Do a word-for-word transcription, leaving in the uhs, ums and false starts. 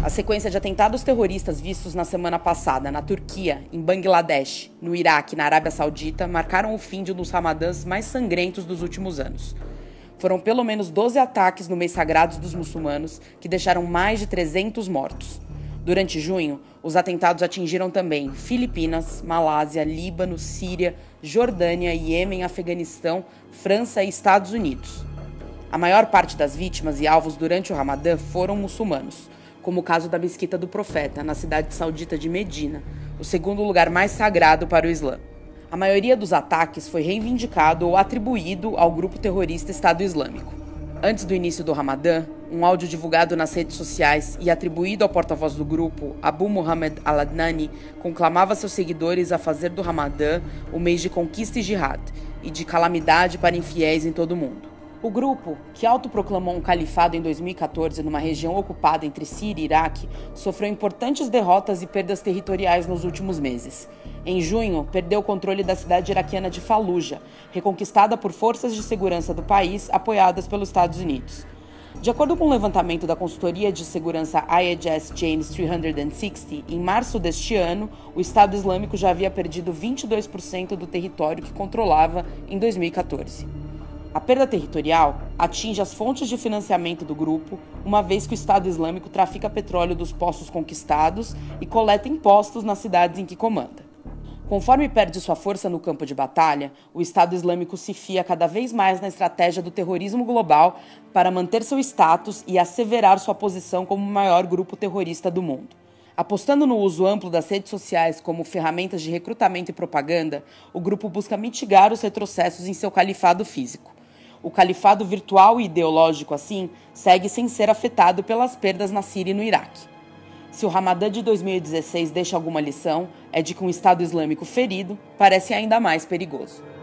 A sequência de atentados terroristas vistos na semana passada na Turquia, em Bangladesh, no Iraque e na Arábia Saudita marcaram o fim de um dos ramadãs mais sangrentos dos últimos anos. Foram pelo menos doze ataques no mês sagrado dos muçulmanos que deixaram mais de trezentos mortos. Durante junho, os atentados atingiram também Filipinas, Malásia, Líbano, Síria, Jordânia, Iêmen, Afeganistão, França e Estados Unidos. A maior parte das vítimas e alvos durante o Ramadã foram muçulmanos, como o caso da Mesquita do Profeta, na cidade saudita de Medina, o segundo lugar mais sagrado para o Islã. A maioria dos ataques foi reivindicado ou atribuído ao grupo terrorista Estado Islâmico. Antes do início do Ramadã, um áudio divulgado nas redes sociais e atribuído ao porta-voz do grupo, Abu Muhammad al-Adnani, conclamava seus seguidores a fazer do Ramadã o mês de conquista e jihad, e de calamidade para infiéis em todo o mundo. O grupo, que autoproclamou um califado em dois mil e quatorze numa região ocupada entre Síria e Iraque, sofreu importantes derrotas e perdas territoriais nos últimos meses. Em junho, perdeu o controle da cidade iraquiana de Fallujah, reconquistada por forças de segurança do país apoiadas pelos Estados Unidos. De acordo com o um levantamento da consultoria de segurança I H S Janes trezentos e sessenta, em março deste ano, o Estado Islâmico já havia perdido vinte e dois por cento do território que controlava em dois mil e quatorze. A perda territorial atinge as fontes de financiamento do grupo, uma vez que o Estado Islâmico trafica petróleo dos poços conquistados e coleta impostos nas cidades em que comanda. Conforme perde sua força no campo de batalha, o Estado Islâmico se fia cada vez mais na estratégia do terrorismo global para manter seu status e asseverar sua posição como o maior grupo terrorista do mundo. Apostando no uso amplo das redes sociais como ferramentas de recrutamento e propaganda, o grupo busca mitigar os retrocessos em seu califado físico. O califado virtual e ideológico, assim, segue sem ser afetado pelas perdas na Síria e no Iraque. Se o Ramadã de dois mil e dezesseis deixa alguma lição, é de que um Estado Islâmico ferido parece ainda mais perigoso.